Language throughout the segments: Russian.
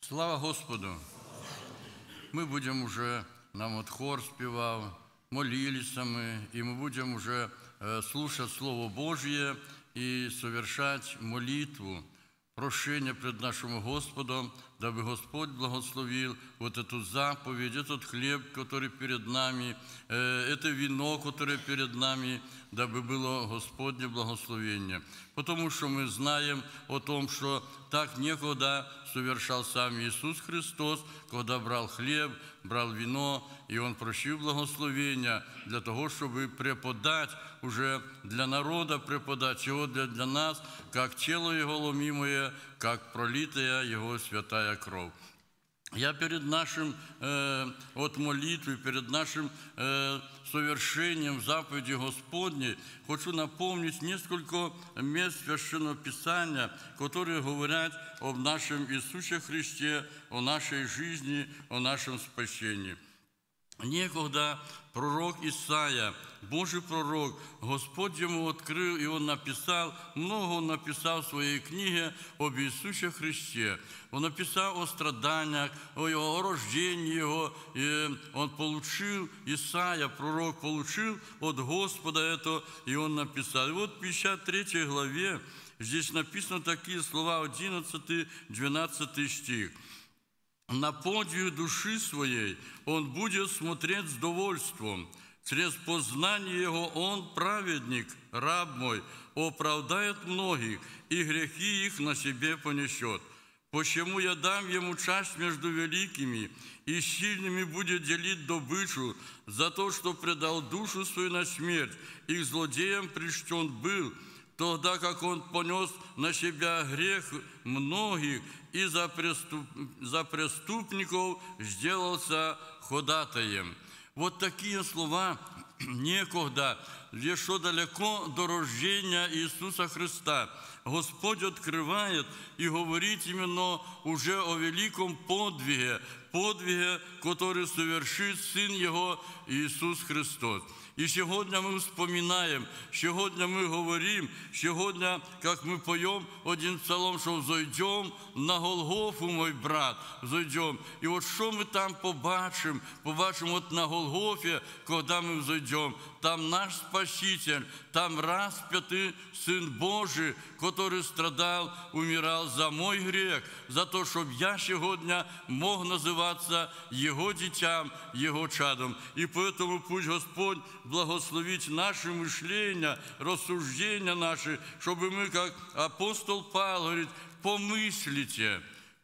Слава Господу! Мы будем уже, нам вот хор спевал, молились мы, и мы будем уже слушать Слово Божье и совершать молитву, прошение пред нашим Господом, дабы Господь благословил вот эту заповедь, этот хлеб, который перед нами, это вино, которое перед нами, дабы было Господне благословение. Потому что мы знаем о том, что так некогда совершал сам Иисус Христос, когда брал хлеб, брал вино, и Он просил благословения для того, чтобы преподать уже для народа, преподать его для нас, как тело Его ломимое, как пролитая Его святая кровь. Я перед нашим молитвой, перед нашим совершением заповеди Господней хочу напомнить несколько мест Священного Писания, которые говорят об нашем Иисусе Христе, о нашей жизни, о нашем спасении. Некогда пророк Исаия, Божий пророк, Господь ему открыл, и он написал, много он написал в своей книге об Иисусе Христе. Он написал о страданиях, о рождении Его, и он получил, Исаия, пророк, получил от Господа это, и он написал. И вот в 53 главе здесь написаны такие слова, 11-12 стих. «На подвиг души своей он будет смотреть с довольством. Через познание его он, праведник, раб мой, оправдает многих, и грехи их на себе понесет. Почему я дам ему часть между великими, и сильными будет делить добычу, за то, что предал душу свою на смерть, и к злодеям причтен был, тогда как он понес на себя грех многих, и за преступников сделался ходатаем». Вот такие слова некогда, еще далеко до рождения Иисуса Христа, Господь открывает и говорит именно уже о великом подвиге, который совершит Сын Его Иисус Христос. И сегодня мы вспоминаем, сегодня мы говорим, сегодня, как мы поем один псалом, что «Взойдем на Голгофу, мой брат, взойдем». И вот что мы там побачим вот на Голгофе, когда мы взойдем. Там наш Спаситель, там распятый Сын Божий, который страдал, умирал за мой грех, за то, чтобы я сегодня мог называться Его дитям, Его чадом. И поэтому пусть Господь благословить наше мышление, рассуждения наши, чтобы мы, как апостол Павел говорит, помыслите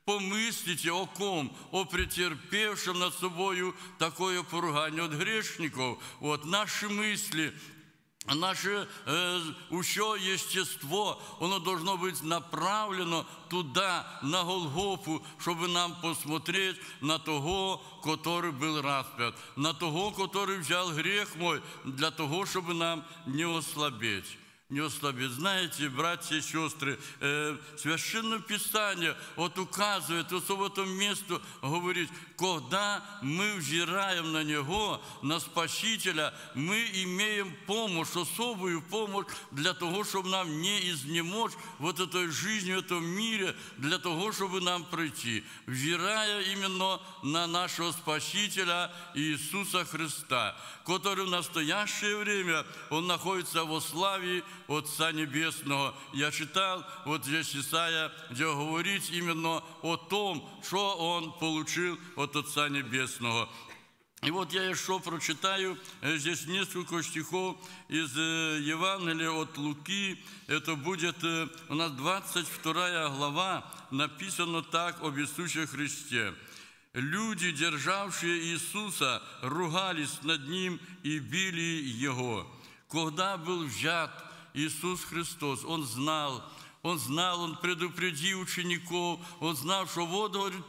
о ком? О претерпевшем над собою такое поругание от грешников. Вот наши мысли, наше еще естество, оно должно быть направлено туда, на Голгофу, чтобы нам посмотреть на того, который был распят, на того, который взял грех мой, для того, чтобы нам не ослабеть. Знаете, братья и сестры, Священное Писание вот указывает, вот в этом месте говорит, когда мы взираем на Него, на Спасителя, мы имеем помощь, особую помощь для того, чтобы нам не изнемочь вот этой жизни, в этом мире, для того, чтобы нам пройти, взирая именно на нашего Спасителя Иисуса Христа, который в настоящее время, Он находится во славе Отца Небесного. Я читал вот здесь Исаия, где говорит именно о том, что он получил от Отца Небесного. И вот я еще прочитаю здесь несколько стихов из Евангелия от Луки. Это будет у нас 22 глава, написано так об Иисусе Христе. «Люди, державшие Иисуса, ругались над Ним и били Его». Когда был взят Иисус Христос, Он знал, Он предупредил учеников, Он знал, что вот, говорит,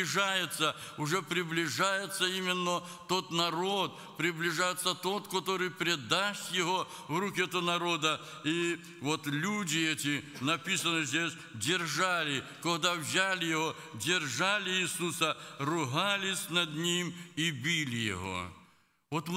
уже приближается именно тот народ, приближается тот, который предаст Его в руки этого народа. И вот люди эти, написано здесь, держали, когда взяли Его, держали Иисуса, ругались над Ним и били Его. Вот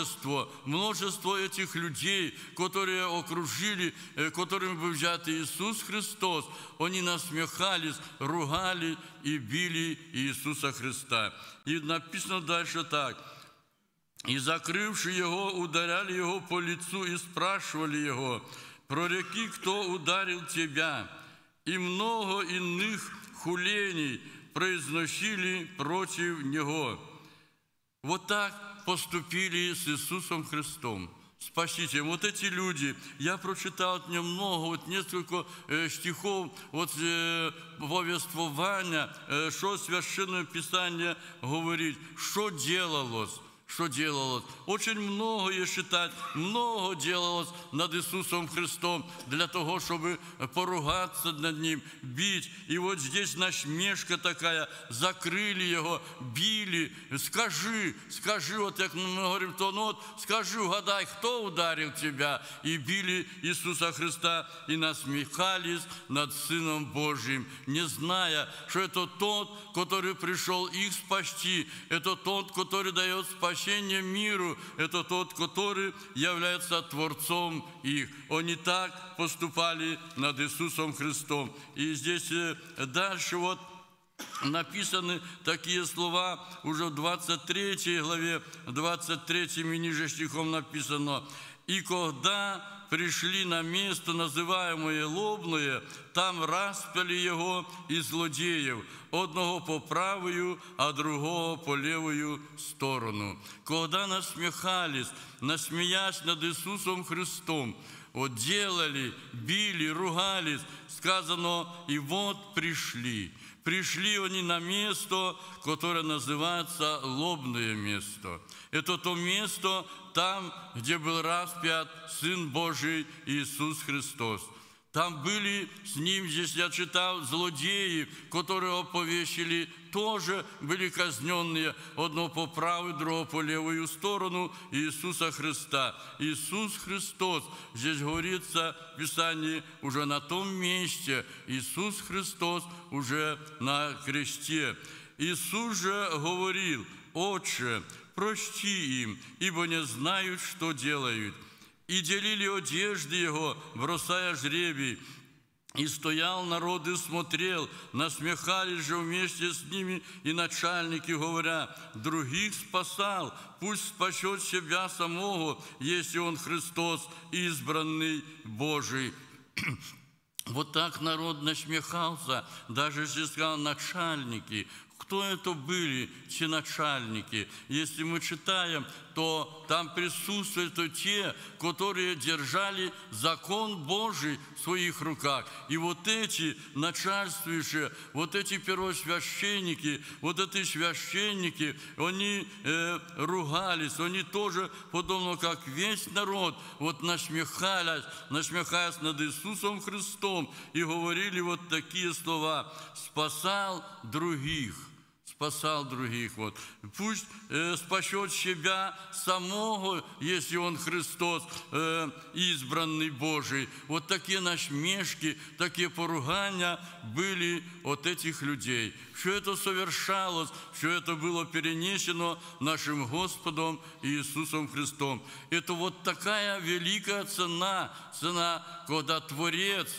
множество этих людей, которые окружили, которым был взят Иисус Христос, они насмехались, ругали и били Иисуса Христа. И написано дальше так. «И, закрывши Его, ударяли Его по лицу и спрашивали Его, прореки, кто ударил Тебя? И много иных хулений произносили против Него». Вот так поступили с Иисусом Христом, Спасителем. Вот эти люди, я прочитал от немного, вот несколько стихов от повествования, что Священное Писание говорит, что делалось. Очень многое считать, много делалось над Иисусом Христом для того, чтобы поругаться над Ним, бить. И вот здесь насмешка такая, закрыли Его, били. Скажи, вот как мы говорим, то ну вот, скажи, угадай, кто ударил тебя? И били Иисуса Христа, и насмехались над Сыном Божьим, не зная, что это тот, который пришел их спасти, это тот, который дает спасение миру, это тот, который является Творцом их. Они так поступали над Иисусом Христом. И здесь дальше вот написаны такие слова, уже в 23 главе, 23 и ниже стихом написано: «И когда пришли на место, называемое Лобное, там распяли Его и злодеев, одного по правую, а другого по левую сторону». Когда насмехались, насмеясь над Иисусом Христом, вот делали, били, ругались, сказано, и вот пришли. Пришли они на место, которое называется Лобное место. Это то место там, где был распят Сын Божий Иисус Христос. Там были с Ним, здесь я читал, злодеи, которого повесили, тоже были казненные, одного по правую, другого по левую сторону Иисуса Христа. Иисус Христос, здесь говорится в Писании, уже на том месте, Иисус Христос уже на кресте. Иисус же говорил: «Отче, прости им, ибо не знают, что делают». И делили одежды Его, бросая жребий. И стоял народ и смотрел, насмехались же вместе с ними и начальники, говоря: «Других спасал, пусть спасет себя самого, если Он Христос, избранный Божий». Вот так народ насмехался, даже если сказал начальники. Кто это были, те начальники? Если мы читаем, то там присутствуют те, которые держали закон Божий в своих руках. И вот эти начальствующие, вот эти первосвященники, вот эти священники, они ругались, они тоже, подобно как весь народ, вот насмехаясь над Иисусом Христом и говорили вот такие слова: «Спасал других». Спасал других. Вот. Пусть спасет себя самого, если Он Христос, избранный Божий. Вот такие насмешки, такие поругания были от этих людей. Все это совершалось, все это было перенесено нашим Господом Иисусом Христом. Это вот такая великая цена, когда Творец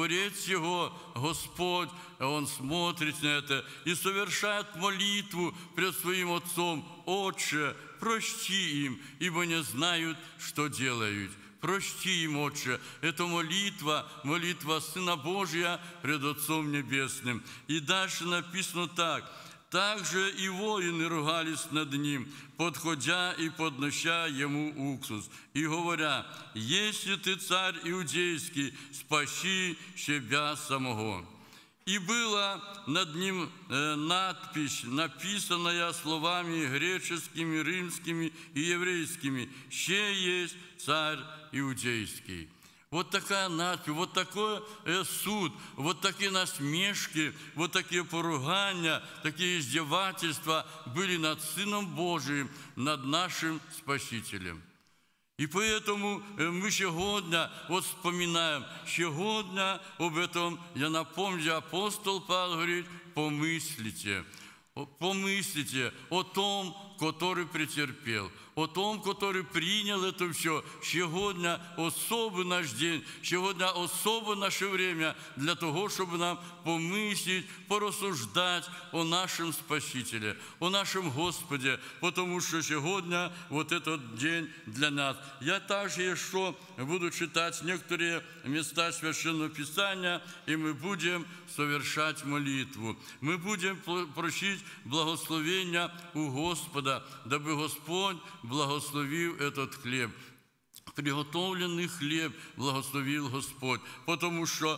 Его, Господь, Он смотрит на это и совершает молитву пред Своим Отцом: «Отче, прости им, ибо не знают, что делают». Прости им, Отче. Это молитва Сына Божия пред Отцом Небесным. И дальше написано так: «Также и воины ругались над Ним, подходя и поднося Ему уксус, и говоря: если Ты царь иудейский, спаси себя самого». И была над Ним надпись, написанная словами греческими, римскими и еврейскими: «Ще есть царь иудейский». Вот такая надпись, вот такой суд, вот такие насмешки, вот такие поругания, такие издевательства были над Сыном Божиим, над нашим Спасителем. И поэтому мы сегодня вот вспоминаем, сегодня об этом, я напомню, апостол Павел говорит: помыслите о том, который претерпел, о том, который принял это все. Сегодня особый наш день, сегодня особое наше время для того, чтобы нам помыслить, порассуждать о нашем Спасителе, о нашем Господе, потому что сегодня вот этот день для нас. Я также еще буду читать некоторые места Священного Писания, и мы будем совершать молитву. Мы будем просить благословения у Господа, дабы Господь благословил этот хлеб. Приготовленный хлеб благословил Господь, потому что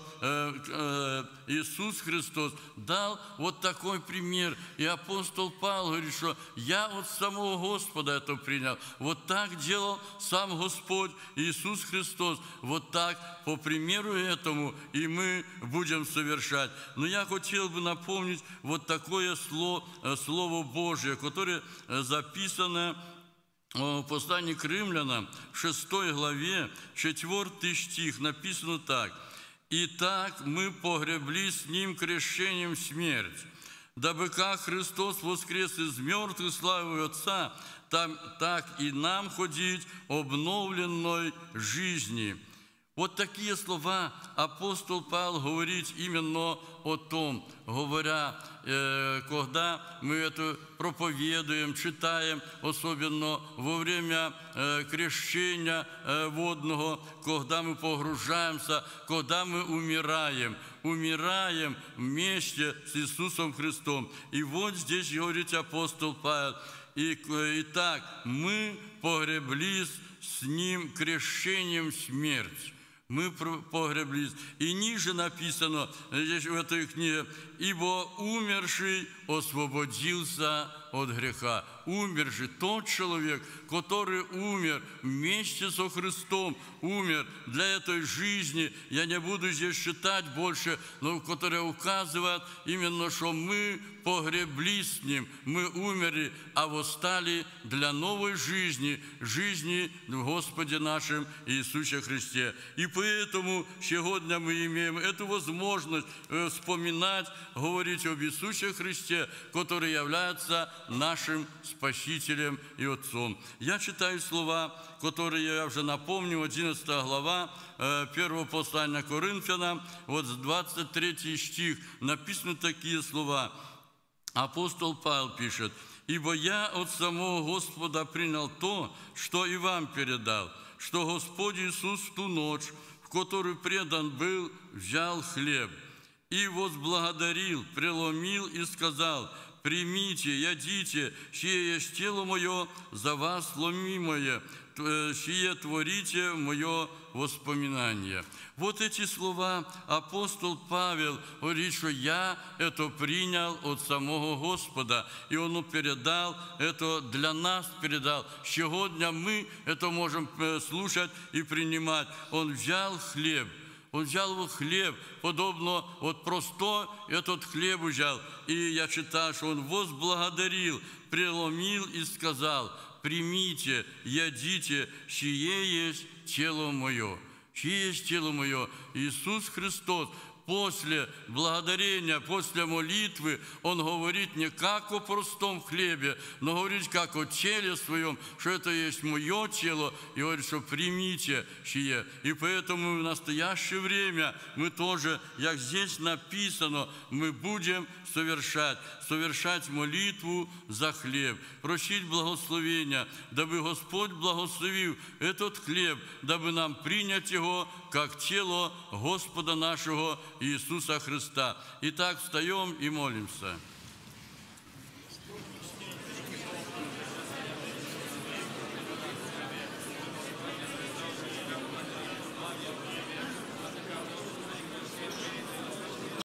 Иисус Христос дал вот такой пример. И апостол Павел говорит, что я от самого Господа это принял. Вот так делал сам Господь Иисус Христос. Вот так, по примеру этому, и мы будем совершать. Но я хотел бы напомнить вот такое Слово Божие, которое записано в послании к Римлянам, в 6 главе, 4 стих, написано так. «Итак, мы погребли с Ним крещением в смерть, дабы как Христос воскрес из мертвых славою Отца, так и нам ходить обновленной жизни». Вот такие слова апостол Павел говорит именно о том, говоря, когда мы это проповедуем, читаем, особенно во время крещения водного, когда мы погружаемся, когда мы умираем вместе с Иисусом Христом. И вот здесь говорит апостол Павел, «Итак, мы погреблись с Ним крещением в смерть». Мы погреблись. И ниже написано, здесь в этой книге, «Ибо умерший освободился от греха». Умерший, тот человек, который умер вместе со Христом, умер для этой жизни. Я не буду здесь читать больше, но которая указывает именно, что мы погреблись с Ним, мы умерли, а восстали для новой жизни, жизни в Господе нашем Иисусе Христе. И поэтому сегодня мы имеем эту возможность вспоминать, говорить об Иисусе Христе, который является нашим Спасителем и Отцом. Я читаю слова, которые я уже напомню, 11 глава, 1 послания Коринфянам, вот 23 стих, написаны такие слова. Апостол Павел пишет: «Ибо я от самого Господа принял то, что и вам передал, что Господь Иисус в ту ночь, в которую предан был, взял хлеб и возблагодарил, преломил и сказал: примите, ядите, сие есть тело мое, за вас ломимое, сие творите в мое воспоминание». Вот эти слова апостол Павел говорит, что я это принял от самого Господа, и Он передал, это для нас передал. Сегодня мы это можем слушать и принимать. Он взял хлеб, Он взял хлеб, подобно вот просто этот хлеб взял. И я читаю, что Он возблагодарил, преломил и сказал: примите, ядите, сие есть тело мое. Сие есть тело мое. Иисус Христос после благодарения, после молитвы, Он говорит не как о простом хлебе, но говорит как о теле своем, что это есть мое тело, и говорит, что примите сие. И поэтому в настоящее время мы тоже, как здесь написано, мы будем совершать молитву за хлеб, просить благословения, дабы Господь благословил этот хлеб, дабы нам принять его как тело Господа нашего Иисуса Христа. Итак, встаем и молимся.